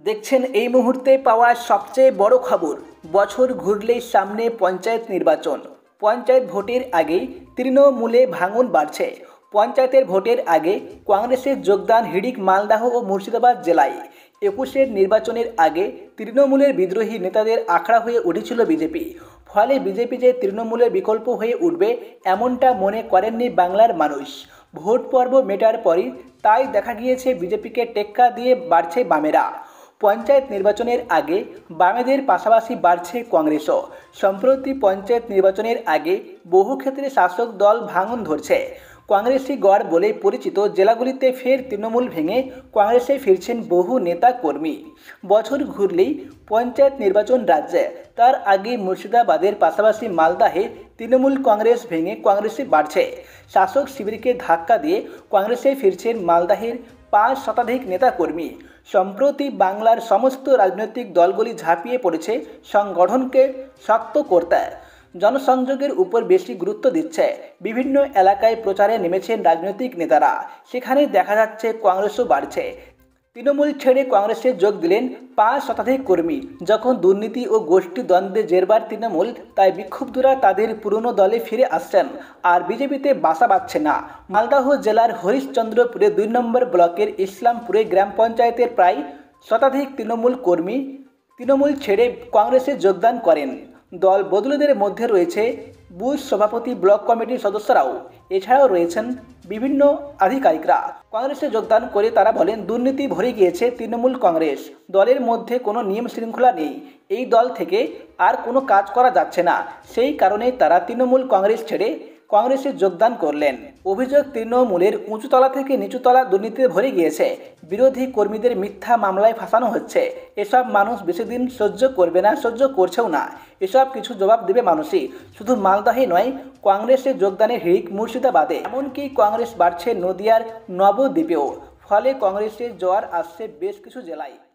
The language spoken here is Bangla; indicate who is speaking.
Speaker 1: দেখছেন এই মুহূর্তে পাওয়া সবচেয়ে বড় খবর। বছর ঘুরলেই সামনে পঞ্চায়েত নির্বাচন। পঞ্চায়েত ভোটের আগেই তৃণমূলে ভাঙন বাড়ছে। পঞ্চায়েতের ভোটের আগে কংগ্রেসের যোগদান হিড়িক মালদহ ও মুর্শিদাবাদ জেলায়। ২১-এর নির্বাচনের আগে তৃণমূলের বিদ্রোহী নেতাদের আখড়া হয়ে উঠেছিল বিজেপি। ফলে বিজেপি যে তৃণমূলের বিকল্প হয়ে উঠবে এমনটা মনে করেননি বাংলার মানুষ। ভোট পর্ব মেটার পরই তাই দেখা গিয়েছে বিজেপিকে টেক্কা দিয়ে বাড়ছে বামেরা। পঞ্চায়েত নির্বাচনের আগে বামেদের পাশাপাশি বাড়ছে কংগ্রেসও। সম্প্রতি পঞ্চায়েত নির্বাচনের আগে বহু ক্ষেত্রে শাসক দল ভাঙন ধরছে। কংগ্রেসি গড় বলে পরিচিত জেলাগুলিতে ফের তৃণমূল ভেঙে কংগ্রেসে ফিরছেন বহু নেতা কর্মী। বছর ঘুরলেই পঞ্চায়েত নির্বাচন রাজ্যে, তার আগে মুর্শিদাবাদের পাশাপাশি মালদাহে তৃণমূল কংগ্রেস ভেঙে কংগ্রেসে বাড়ছে। শাসক শিবিরকে ধাক্কা দিয়ে কংগ্রেসে ফিরছেন মালদাহের ৫ শতাধিক নেতাকর্মী। সম্প্রতি বাংলার সমস্ত রাজনৈতিক দলগুলি ঝাঁপিয়ে পড়েছে সংগঠনকে শক্ত করতে। জনসংযোগের উপর বেশি গুরুত্ব দিচ্ছে। বিভিন্ন এলাকায় প্রচারে নেমেছেন রাজনৈতিক নেতারা। সেখানে দেখা যাচ্ছে কংগ্রেসও বাড়ছে। তৃণমূল ছেড়ে কংগ্রেসে যোগ দিলেন ৫ শতাধিক কর্মী। যখন দুর্নীতি ও গোষ্ঠী দ্বন্দ্বে জেরবার তৃণমূল, তাই বিক্ষুব্ধরা তাদের পুরনো দলে ফিরে আসছেন আর বিজেপিতে বাসা বাঁধছে না। মালদহ জেলার হরিশ্চন্দ্রপুরে ২ নম্বর ব্লকের ইসলামপুরে গ্রাম পঞ্চায়েতের প্রায় শতাধিক তৃণমূল কর্মী তৃণমূল ছেড়ে কংগ্রেসে যোগদান করেন। দল বদলুদের মধ্যে রয়েছে বুথ সভাপতি, ব্লক কমিটির সদস্যরাও। এছাড়াও রয়েছেন বিভিন্ন আধিকারিকরা। কংগ্রেসে যোগদান করে তারা বলেন, দুর্নীতি ভরে গিয়েছে তৃণমূল কংগ্রেস। দলের মধ্যে কোনো নিয়ম শৃঙ্খলা নেই। এই দল থেকে আর কোনো কাজ করা যাচ্ছে না। সেই কারণেই তারা তৃণমূল কংগ্রেস ছেড়ে কংগ্রেসে যোগদান করলেন। অভিযোগ, তৃণমূলের উঁচুতলা থেকে নিচুতলা দুর্নীতিতে ভরে গিয়েছে। বিরোধী কর্মীদের মিথ্যা মামলায় ফাঁসানো হচ্ছে। এসব মানুষ বেশি দিন সহ্য করবে না, সহ্য করছেও না। এসব কিছু জবাব দেবে মানুষই। শুধু মালদাহে নয়, কংগ্রেসে যোগদানের হিড়িক মুর্শিদাবাদে, এমনকি কংগ্রেস বাড়ছে নদিয়ার নবদ্বীপেও। ফলে কংগ্রেসের জোয়ার আসছে বেশ কিছু জেলায়।